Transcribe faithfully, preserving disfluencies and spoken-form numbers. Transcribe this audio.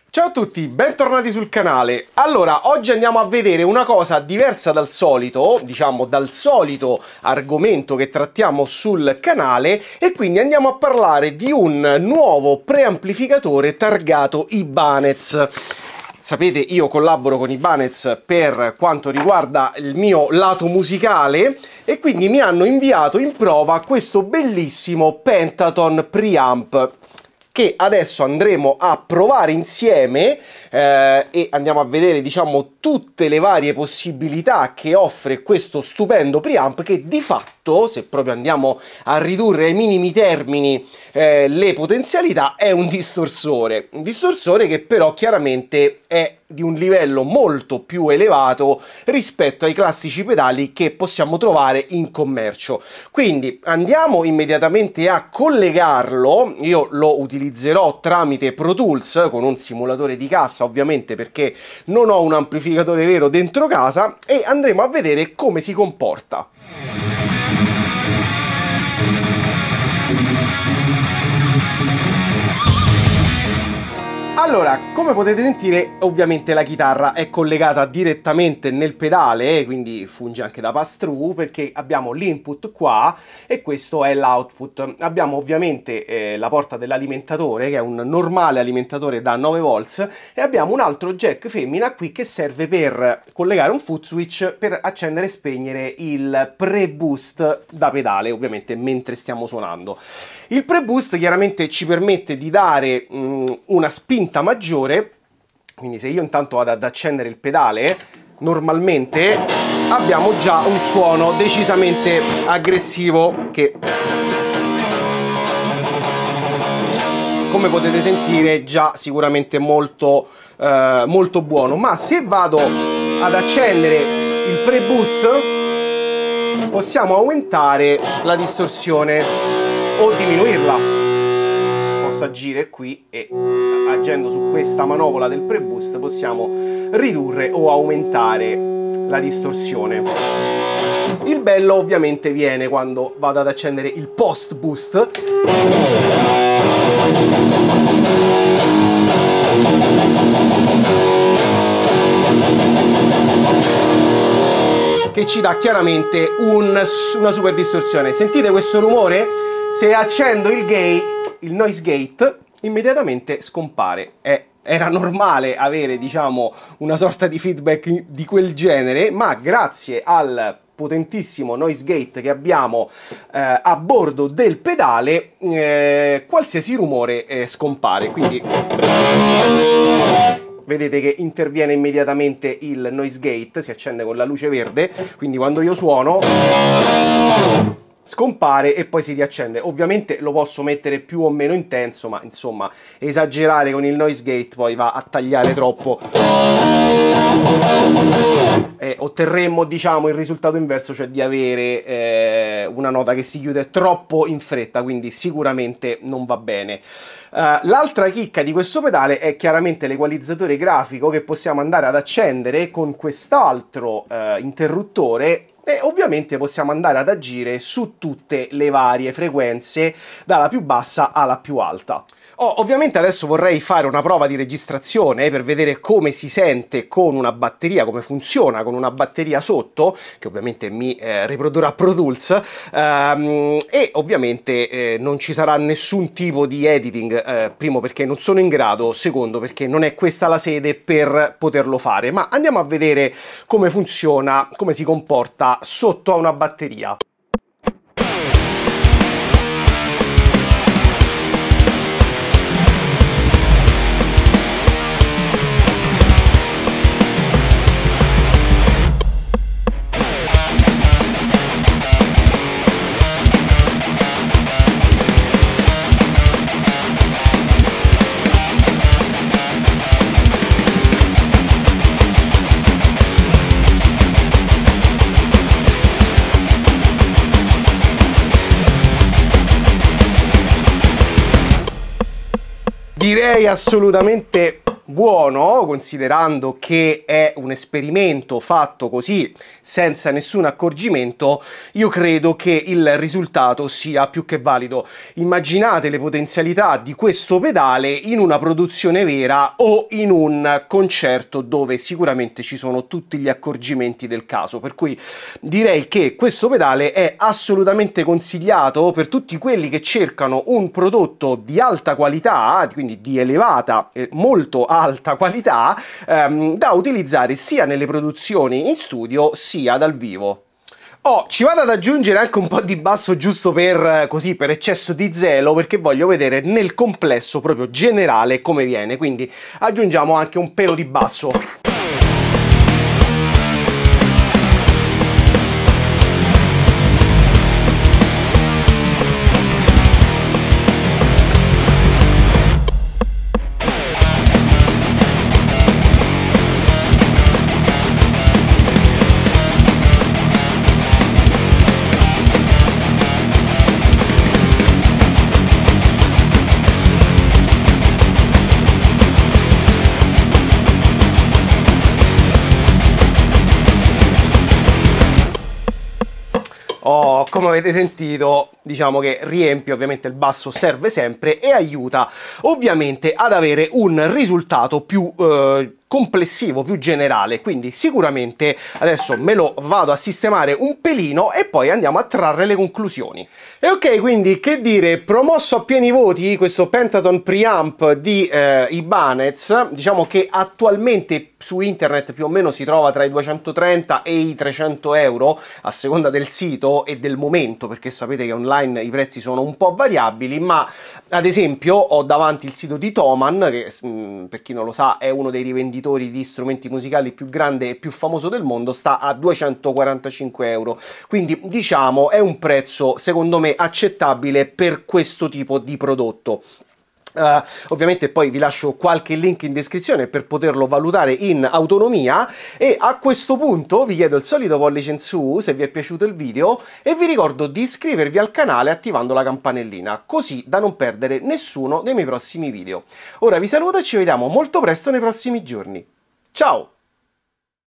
Ciao a tutti, bentornati sul canale. Allora, oggi andiamo a vedere una cosa diversa dal solito, diciamo dal solito argomento che trattiamo sul canale, e quindi andiamo a parlare di un nuovo preamplificatore targato Ibanez. Sapete, io collaboro con Ibanez per quanto riguarda il mio lato musicale e quindi mi hanno inviato in prova questo bellissimo Pentaton Preamp, che adesso andremo a provare insieme eh, e andiamo a vedere, diciamo, tutte le varie possibilità che offre questo stupendo preamp, che di fatto, se proprio andiamo a ridurre ai minimi termini eh, le potenzialità, è un distorsore. Un distorsore che però chiaramente è di un livello molto più elevato rispetto ai classici pedali che possiamo trovare in commercio. Quindi andiamo immediatamente a collegarlo. Io lo utilizzerò tramite Pro Tools con un simulatore di cassa, ovviamente, perché non ho un amplificatore vero dentro casa, e andremo a vedere come si comporta. Allora, come potete sentire, ovviamente la chitarra è collegata direttamente nel pedale, quindi funge anche da pass-through, perché abbiamo l'input qua e questo è l'output. Abbiamo ovviamente eh, la porta dell'alimentatore, che è un normale alimentatore da nove volt, e abbiamo un altro jack femmina qui che serve per collegare un foot switch per accendere e spegnere il pre-boost da pedale, ovviamente mentre stiamo suonando. Il pre-boost chiaramente ci permette di dare mh, una spinta maggiore, quindi se io intanto vado ad accendere il pedale, normalmente abbiamo già un suono decisamente aggressivo che, come potete sentire, già sicuramente molto, eh, molto buono. Ma se vado ad accendere il pre-boost, possiamo aumentare la distorsione o diminuirla. Posso agire qui e, agendo su questa manopola del pre-boost, possiamo ridurre o aumentare la distorsione. Il bello ovviamente viene quando vado ad accendere il post-boost, che ci dà chiaramente un, una super distorsione. Sentite questo rumore? Se accendo il gate, il noise gate, immediatamente scompare. È, era normale avere, diciamo, una sorta di feedback di quel genere, ma grazie al potentissimo noise gate che abbiamo eh, a bordo del pedale, eh, qualsiasi rumore eh, scompare. Quindi vedete che interviene immediatamente il noise gate, si accende con la luce verde, quindi quando io suono scompare e poi si riaccende. Ovviamente lo posso mettere più o meno intenso, ma insomma esagerare con il noise gate poi va a tagliare troppo e otterremmo, diciamo, il risultato inverso, cioè di avere eh, una nota che si chiude troppo in fretta, quindi sicuramente non va bene. Uh, l'altra chicca di questo pedale è chiaramente l'equalizzatore grafico, che possiamo andare ad accendere con quest'altro uh, interruttore, e ovviamente possiamo andare ad agire su tutte le varie frequenze, dalla più bassa alla più alta. Oh, ovviamente adesso vorrei fare una prova di registrazione per vedere come si sente con una batteria, come funziona con una batteria sotto, che ovviamente mi eh, riprodurrà Pro Tools, ehm, e ovviamente eh, non ci sarà nessun tipo di editing, eh, primo perché non sono in grado, secondo perché non è questa la sede per poterlo fare, ma andiamo a vedere come funziona, come si comporta sotto a una batteria. Direi assolutamente buono, considerando che è un esperimento fatto così senza nessun accorgimento, io credo che il risultato sia più che valido. Immaginate le potenzialità di questo pedale in una produzione vera o in un concerto dove sicuramente ci sono tutti gli accorgimenti del caso, per cui direi che questo pedale è assolutamente consigliato per tutti quelli che cercano un prodotto di alta qualità, quindi di elevata e molto alta qualità, ehm, da utilizzare sia nelle produzioni in studio sia dal vivo. Oh, ci vado ad aggiungere anche un po' di basso giusto per, così, per eccesso di zelo, perché voglio vedere nel complesso proprio generale come viene, quindi aggiungiamo anche un pelo di basso. Oh, come avete sentito, diciamo che riempie, ovviamente il basso serve sempre e aiuta ovviamente ad avere un risultato più eh, complessivo, più generale, quindi sicuramente adesso me lo vado a sistemare un pelino e poi andiamo a trarre le conclusioni. E ok, quindi che dire, promosso a pieni voti questo Pentaton Preamp di eh, Ibanez, diciamo che attualmente su internet più o meno si trova tra i duecentotrenta e i trecento euro a seconda del sito e del momento, perché sapete che online i prezzi sono un po' variabili, ma ad esempio ho davanti il sito di Thomann, che mh, per chi non lo sa è uno dei rivenditori di strumenti musicali più grande e più famoso del mondo, sta a duecentoquarantacinque euro, quindi diciamo è un prezzo secondo me accettabile per questo tipo di prodotto. Uh, ovviamente poi vi lascio qualche link in descrizione per poterlo valutare in autonomia, e a questo punto vi chiedo il solito pollice in su se vi è piaciuto il video e vi ricordo di iscrivervi al canale attivando la campanellina, così da non perdere nessuno dei miei prossimi video. Ora vi saluto e ci vediamo molto presto nei prossimi giorni. Ciao!